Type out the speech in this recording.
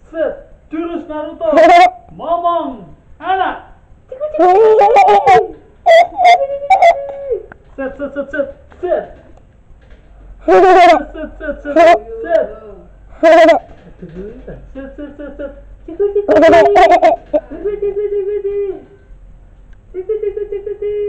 Set. Jurus Naruto. Momong. Anak. Set, set, set, set, set. Set, set, set, set, set. Set, set, set, set. Ciku, ciku, ciku. Ciku, ciku, ciku, ciku. Ciku, ciku, ciku, ciku.